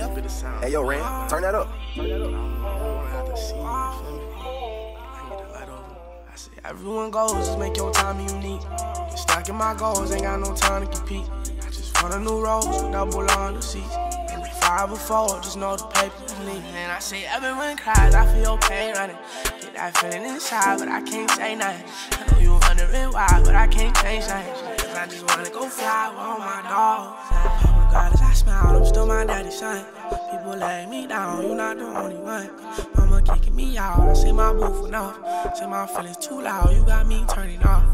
up in the sound. Hey, yo, Ran, turn that up. I don't have to see it, you feel me? I can get the light over. I say, everyone goes, just make your time unique. Get stuck in my goals, ain't got no time to compete. I just want a new rose, double on the seats. And the 5 or 4, just know the paper's neat. And I say, everyone cries, I feel pain running. Get that feeling inside, but I can't say nothing. I know you wondering why, but I can't change nothing. Cause I just wanna go fly with all my dogs. Regardless, I smile, I'm still my daddy's son. People lay me down, you not the only one. Mama kicking me out, I say my booth enough. Say my feelings too loud, you got me turning off.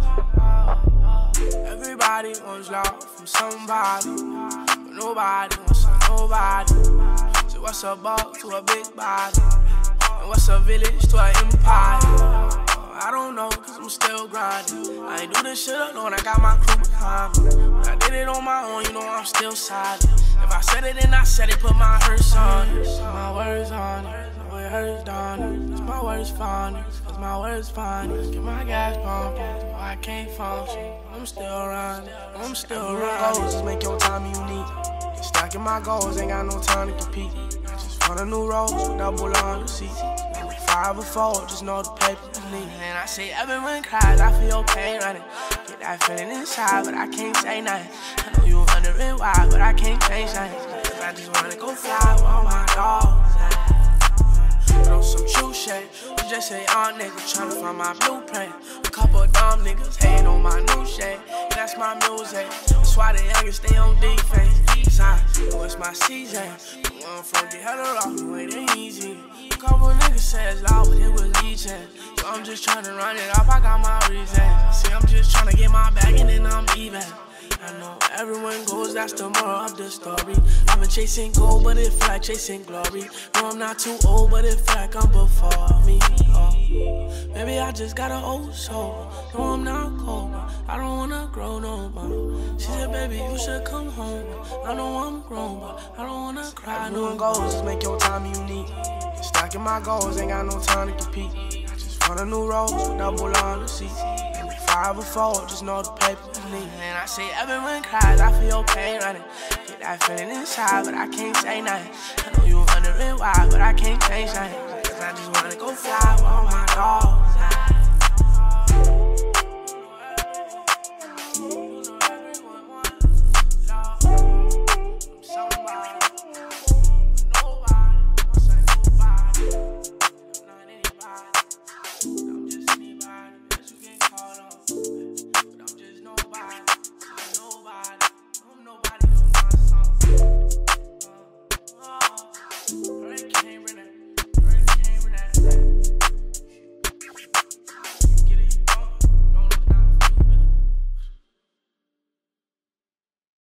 Everybody wants love from somebody, but nobody wants nobody. So what's a buck to a big body? And what's a village to an empire? I don't know, cause I'm still grinding. I ain't do this shit alone, I got my crew behind me. But I did it on my own, you know I'm still solid. If I said it, then I said it, put my hurts on it. My words on it, no it hurts on it. Cause my words fine, cause my words fine. Get my gas pumping, so I can't function. I'm still running, I'm still running. Just make your time unique. Get stuck in my goals, ain't got no time to compete. I just want a new rose, double on the seats. 5 or 4, just know the paper's neat. And I say everyone cries, I feel pain running. Get that feeling inside, but I can't say nothing. I know you wondering why, but I can't change nothing. Cause I just wanna go fly with all my dogs. But on some true shit, you just say all niggas tryna find my blueprint. A couple of dumb niggas hating on my new shit. That's my music, that's why the youngest stay on defense. I know it's my season. One from get hella off, the way they easy. A couple niggas said it's loud, but it was leeching. So I'm just tryna run it off, I got my reasons. See, I'm just tryna get my bag and then I'm even. I know everyone goes, that's the moral of the story. I've been chasing gold, but it feel like chasing glory. No, I'm not too old, but it feel like I'm before me. Maybe I just got an old soul. No, I'm not cold, but I don't wanna grow no more. She said, baby, you should come home. I know I'm grown, but I don't wanna cry. Everyone goes, just make your time unique. Get stuck in my goals, ain't got no time to compete. I just want a new rose, double on the seats. 5 or 4, just know the paper's neat. And I say everyone cries, I feel pain running. Get that feeling inside, but I can't say nothing. I know you wondering why, but I can't change nothing. Cause I just wanna go fly with all my dogs.